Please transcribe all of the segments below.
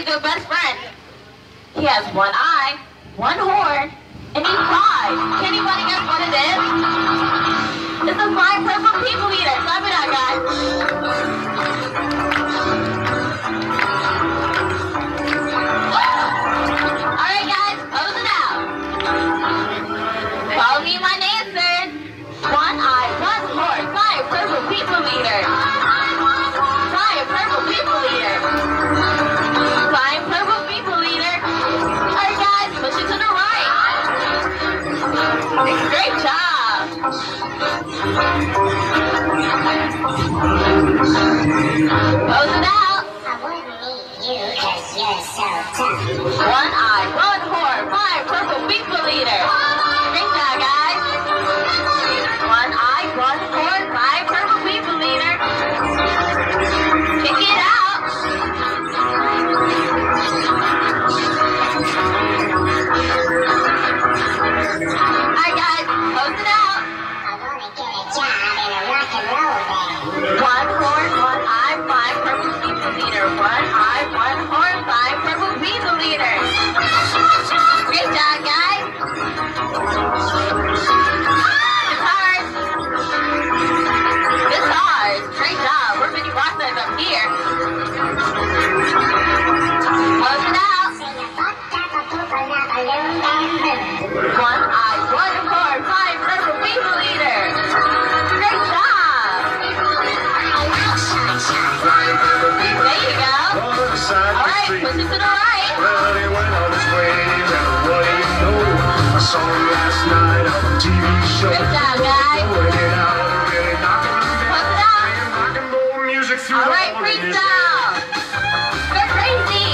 really good best friend. He has one eye, one horn, and he flies. Can anybody guess what it is? It's a flying purple people eater. Clap it out, guys. Alright, guys, close it out. Follow me, my answers. One eye, one horn, flying purple people eater. Flying purple people eater. Flying purple people eater. Alright, guys, push it to the right. Great job. Close it out. I wouldn't need you because you're so tough. One eye, one horn, flying purple people eater. Great job, guys. One eye, one horn, flying purple people eater. Kick it out. Alright, guys, close it out. I want to get a job in a rock and roll band. One horn, one eye, flying purple people eater. One eye, one horn, flying purple people eater. Great job, guys. Guitars. Guitars. Great job. We're mini rock stars up here. Close it out. Sing a fucked up a poop on a balloon bamboo. One eye, one horn, flying purple people eater. Great job. I like sunshine. There you go. All right, push it to the right. Well, he went on his way, and what do you know? I saw him last night on a TV show. Great job, guys. Working it out, really knocking him down. Close it out. Playing rock and roll music through All right, all of his freestyle. Go crazy.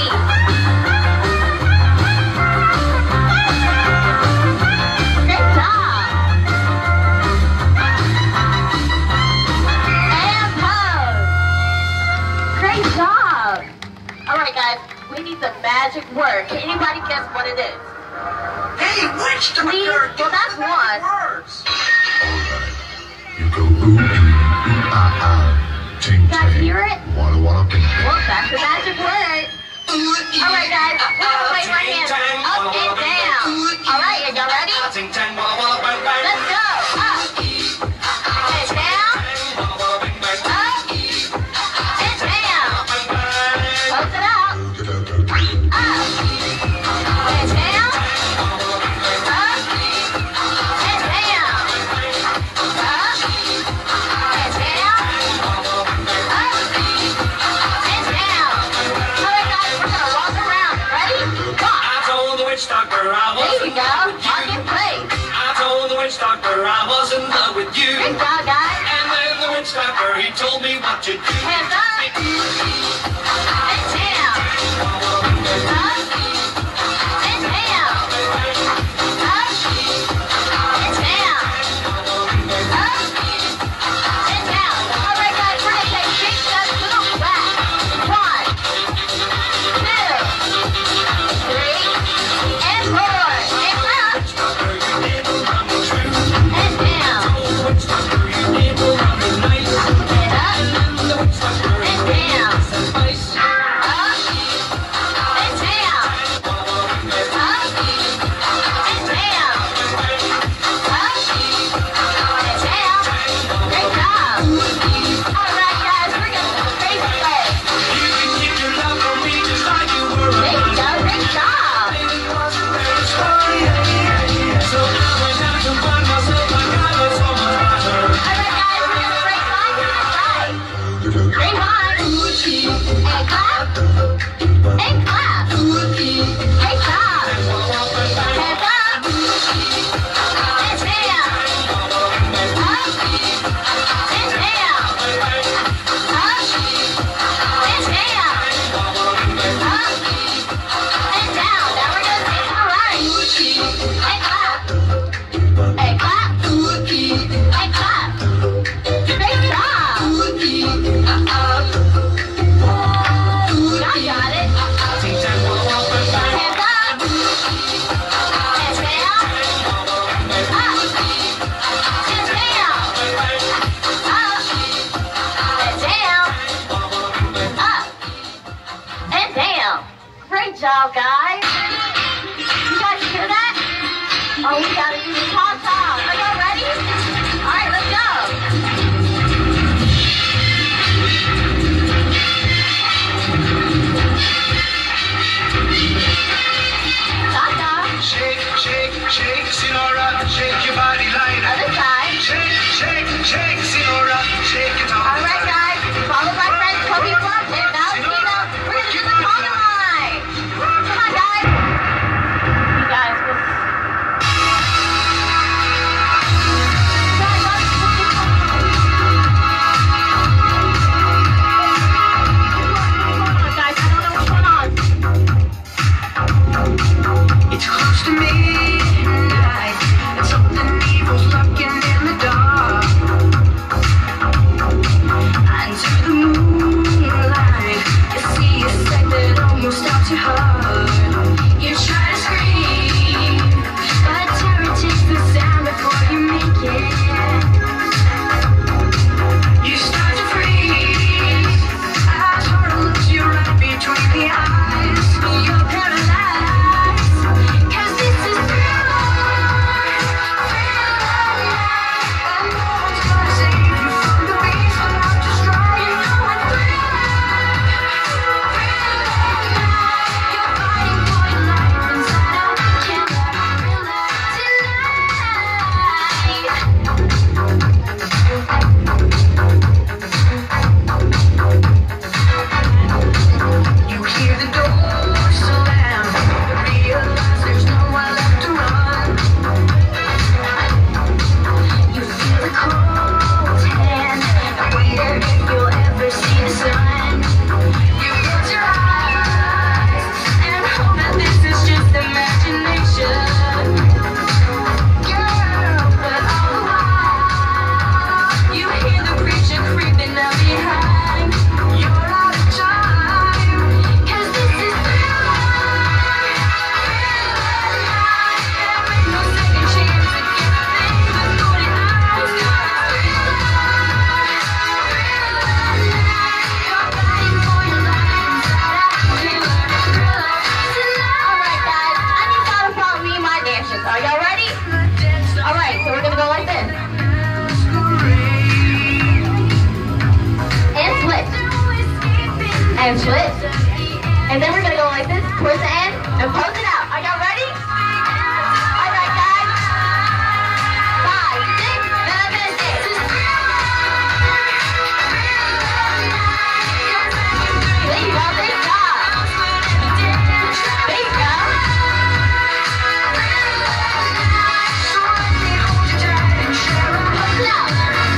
Great job. And pose. Great job. All right, guys, we need the magic word. Can anybody guess what it is? Hey, witch Please? doctor! Well, that's one. Words. You go ooh, ooh, ah, ah, ting, Can I tang, hear it? walla, walla, bing, bing. Well, that's the magic word. All right, guys, we're gonna wave our hands up and down. All right, are y'all ready? Let's go. Up and down. Up and down. Close it out. Up and down. Up and down. Up and down. Up and down. All right, guys, we're gonna walk around. Ready? Walk. I told the witch doctor I There was you go. Walk in place. I told the witch doctor I was in love with you. Great job, guys. And then the witch doctor, he told me what to do. Hands up. And down. Up and down. Up and down. Up and down. All right, guys, we're gonna take 6 steps to the back. 1, 2, 3, and 4. And up. And down. And up. And down. Up job, guys. You guys hear that? Oh, we gotta do the ta-ta. Are y'all ready? All right, let's go. Ta-ta. Shake, shake, shake, Sinora, shake your body line. Other side. Shake, shake, shake, Sinora, shake it all. All right, guys. Followed by friends Kobe Blunt and Valentina. We're gonna do the Tonga line. Come on, guys. You guys, guys, I don't know what's going on. It's close to midnight, and something evil's lurking in the dark. Under the moonlight, you see a sight that almost stops your heart. You try to scream, but terror takes the sound before you make it. You start to freeze, as horror looks you right between the eyes. You're paralyzed, 'cause this is thriller, and no one's gonna save you from the beast without destroying you. And you're fighting for your life inside a killer thriller tonight. You hear the door slam, but realize there's nowhere left to run. You feel the cold hand, and wonder if you'll ever see the sun. You close your eyes and hope that this is just imagination. Girl, but all the while, you hear the creature creeping up behind. You're out of time, 'cause this is thriller. There ain't no second chance to get a thing with golden eyes. You're fighting for your life inside a killer thriller tonight. All right, guys. I need y'all to follow me in my dances. Are y'all ready? All right, so we're gonna go like this. And switch. And switch. And then we're gonna go like this towards the end and close it out. Are y'all ready? All right, guys. 5, 6, 7, 8. There you go. Great job. There you go. Close it out.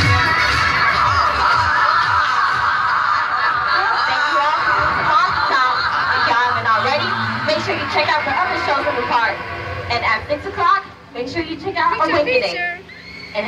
Thank you all for this awesome time. If y'all haven't already, make sure you check out the other shows in the park. And at 6 o'clock, make sure you check out Awakening.